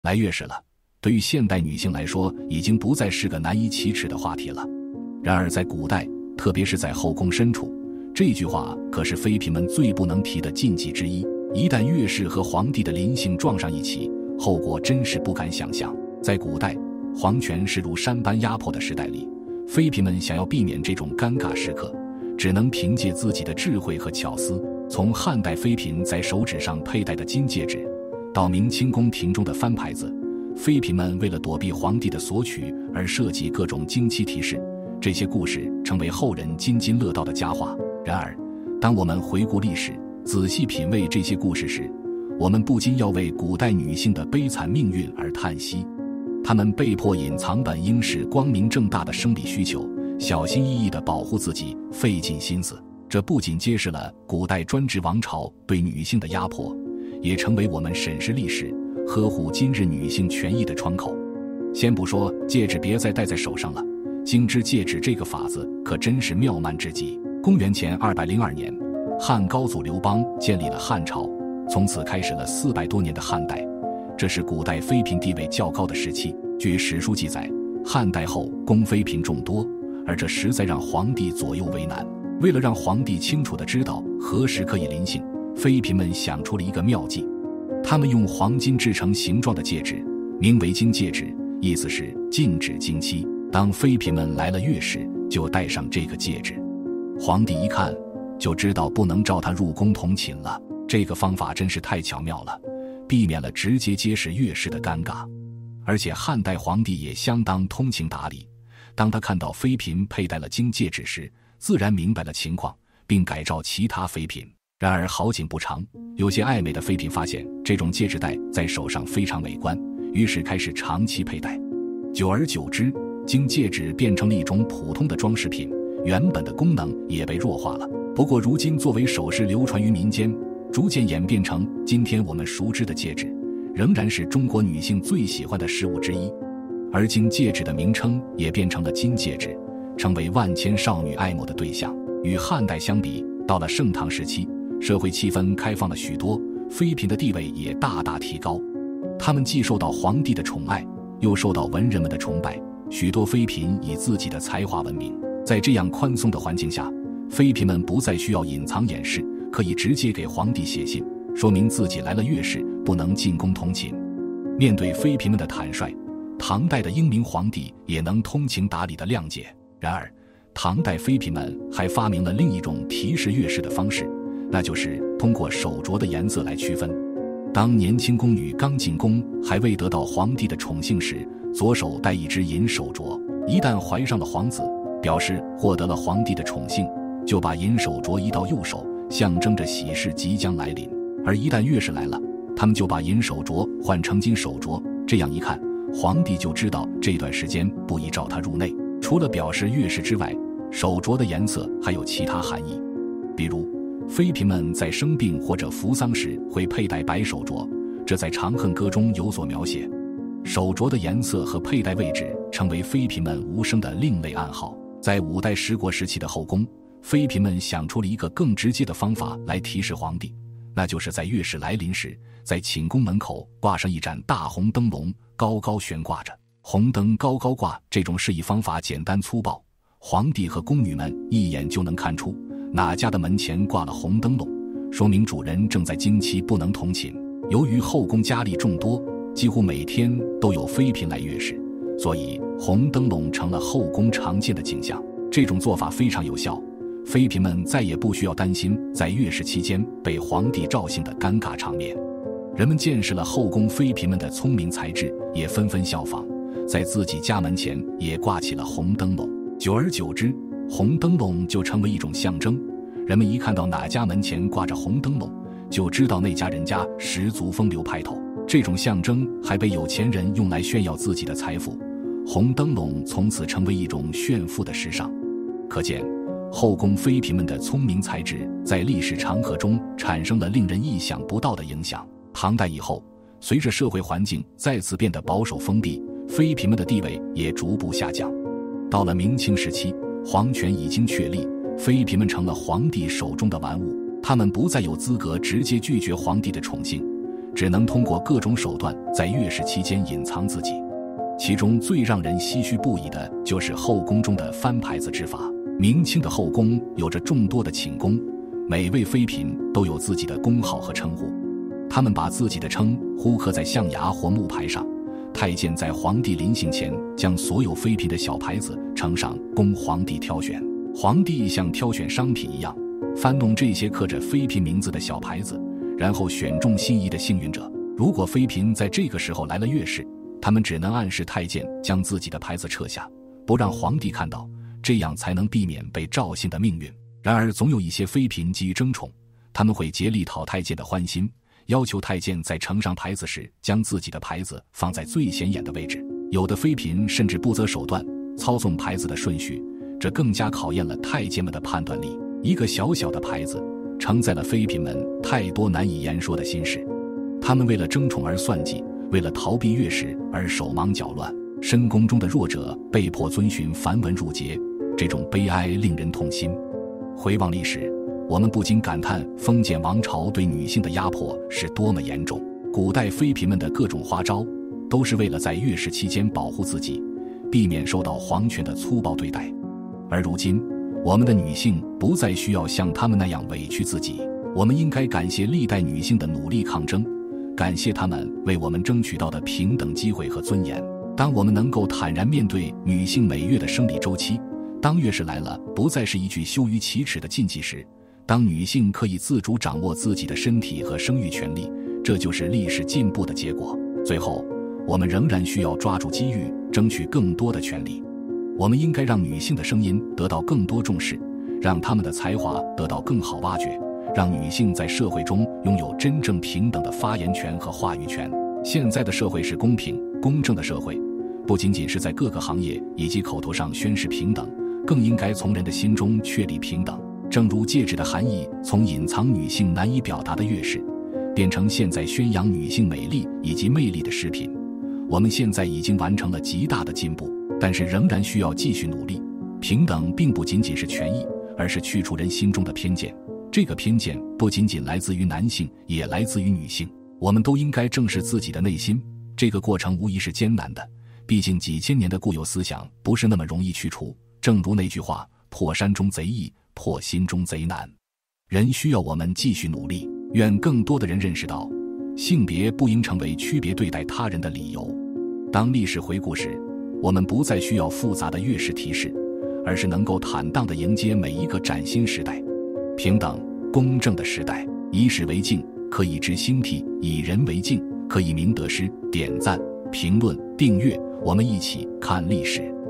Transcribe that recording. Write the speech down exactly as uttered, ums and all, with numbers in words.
来月事了，对于现代女性来说已经不再是个难以启齿的话题了。然而在古代，特别是在后宫深处，这句话可是妃嫔们最不能提的禁忌之一。一旦月事和皇帝的临幸撞上一起，后果真是不敢想象。在古代，皇权势如山般压迫的时代里，妃嫔们想要避免这种尴尬时刻，只能凭借自己的智慧和巧思。从汉代妃嫔在手指上佩戴的金戒指，到明清宫廷中的翻牌子，妃嫔们为了躲避皇帝的索取而设计各种惊奇提示，这些故事成为后人津津乐道的佳话。然而，当我们回顾历史，仔细品味这些故事时，我们不禁要为古代女性的悲惨命运而叹息。她们被迫隐藏本应是光明正大的生理需求，小心翼翼地保护自己，费尽心思。这不仅揭示了古代专制王朝对女性的压迫，也成为我们审视历史、呵护今日女性权益的窗口。先不说戒指别再戴在手上了，精织戒指这个法子可真是妙曼之极。公元前二百零二年，汉高祖刘邦建立了汉朝，从此开始了四百多年的汉代。这是古代妃嫔地位较高的时期。据史书记载，汉代后宫妃嫔众多，而这实在让皇帝左右为难。为了让皇帝清楚地知道何时可以临幸，妃嫔们想出了一个妙计。他们用黄金制成形状的戒指，名为经戒指，意思是禁止经期。当妃嫔们来了月事，就戴上这个戒指。皇帝一看就知道不能召她入宫同寝了。这个方法真是太巧妙了，避免了直接揭示月事的尴尬。而且汉代皇帝也相当通情达理，当他看到妃嫔佩戴了金戒指时，自然明白了情况，并改召其他妃嫔。然而好景不长，有些爱美的妃嫔发现这种戒指戴在手上非常美观，于是开始长期佩戴。久而久之，金戒指变成了一种普通的装饰品，原本的功能也被弱化了。不过如今作为首饰流传于民间，逐渐演变成今天我们熟知的戒指，仍然是中国女性最喜欢的饰物之一。而金戒指的名称也变成了金戒指，成为万千少女爱慕的对象。与汉代相比，到了盛唐时期，社会气氛开放了许多，妃嫔的地位也大大提高。她们既受到皇帝的宠爱，又受到文人们的崇拜，许多妃嫔以自己的才华闻名。在这样宽松的环境下，妃嫔们不再需要隐藏掩饰，可以直接给皇帝写信，说明自己来了月事，不能进宫同寝。面对妃嫔们的坦率，唐代的英明皇帝也能通情达理地谅解。然而，唐代妃嫔们还发明了另一种提示月事的方式，那就是通过手镯的颜色来区分。当年轻宫女刚进宫还未得到皇帝的宠幸时，左手戴一只银手镯，一旦怀上了皇子，表示获得了皇帝的宠幸，就把银手镯移到右手，象征着喜事即将来临。而一旦月事来了，他们就把银手镯换成金手镯，这样一看，皇帝就知道这段时间不宜召他入内。除了表示月事之外，手镯的颜色还有其他含义。比如，妃嫔们在生病或者服丧时会佩戴白手镯，这在《长恨歌》中有所描写。手镯的颜色和佩戴位置成为妃嫔们无声的另类暗号。在五代十国时期的后宫，妃嫔们想出了一个更直接的方法来提示皇帝，那就是在月事来临时，在寝宫门口挂上一盏大红灯笼，高高悬挂着。红灯高高挂这种示意方法简单粗暴，皇帝和宫女们一眼就能看出哪家的门前挂了红灯笼，说明主人正在经期不能同寝。由于后宫佳丽众多，几乎每天都有妃嫔来月事，所以红灯笼成了后宫常见的景象。这种做法非常有效，妃嫔们再也不需要担心在月事期间被皇帝召幸的尴尬场面。人们见识了后宫妃嫔们的聪明才智，也纷纷效仿，在自己家门前也挂起了红灯笼。久而久之，红灯笼就成为一种象征，人们一看到哪家门前挂着红灯笼，就知道那家人家十足风流派头。这种象征还被有钱人用来炫耀自己的财富，红灯笼从此成为一种炫富的时尚。可见后宫妃嫔们的聪明才智在历史长河中产生了令人意想不到的影响。唐代以后，随着社会环境再次变得保守封闭，妃嫔们的地位也逐步下降。到了明清时期，皇权已经确立，妃嫔们成了皇帝手中的玩物，她们不再有资格直接拒绝皇帝的宠幸， 只能通过各种手段在月事期间隐藏自己。其中最让人唏嘘不已的就是后宫中的翻牌子之法。明清的后宫有着众多的寝宫，每位妃嫔都有自己的宫号和称呼，他们把自己的称呼刻在象牙或木牌上。太监在皇帝临行前将所有妃嫔的小牌子呈上，供皇帝挑选。皇帝像挑选商品一样翻弄这些刻着妃嫔名字的小牌子，然后选中心仪的幸运者。如果妃嫔在这个时候来了月事，他们只能暗示太监将自己的牌子撤下，不让皇帝看到，这样才能避免被赵姓的命运。然而总有一些妃嫔急于争宠，他们会竭力讨太监的欢心，要求太监在呈上牌子时将自己的牌子放在最显眼的位置。有的妃嫔甚至不择手段操纵牌子的顺序，这更加考验了太监们的判断力。一个小小的牌子承载了妃嫔们太多难以言说的心事，他们为了争宠而算计，为了逃避月事而手忙脚乱。深宫中的弱者被迫遵循繁文缛节，这种悲哀令人痛心。回望历史，我们不禁感叹封建王朝对女性的压迫是多么严重。古代妃嫔们的各种花招都是为了在月事期间保护自己，避免受到皇权的粗暴对待。而如今我们的女性不再需要像她们那样委屈自己，我们应该感谢历代女性的努力抗争，感谢她们为我们争取到的平等机会和尊严。当我们能够坦然面对女性每月的生理周期，当月事来了不再是一句羞于启齿的禁忌时，当女性可以自主掌握自己的身体和生育权利，这就是历史进步的结果。最后，我们仍然需要抓住机遇，争取更多的权利。我们应该让女性的声音得到更多重视，让她们的才华得到更好挖掘，让女性在社会中拥有真正平等的发言权和话语权。现在的社会是公平公正的社会，不仅仅是在各个行业以及口头上宣示平等，更应该从人的心中确立平等。正如戒指的含义从隐藏女性难以表达的月事，变成现在宣扬女性美丽以及魅力的饰品，我们现在已经完成了极大的进步，但是仍然需要继续努力。平等并不仅仅是权益，而是去除人心中的偏见。这个偏见不仅仅来自于男性，也来自于女性。我们都应该正视自己的内心，这个过程无疑是艰难的，毕竟几千年的固有思想不是那么容易去除。正如那句话，破山中贼易，破心中贼难。人需要我们继续努力，愿更多的人认识到，性别不应成为区别对待他人的理由。当历史回顾时，我们不再需要复杂的月事提示，而是能够坦荡地迎接每一个崭新时代。平等公正的时代，以史为镜，可以知兴替；以人为镜，可以明得失。点赞、评论、订阅，我们一起看历史。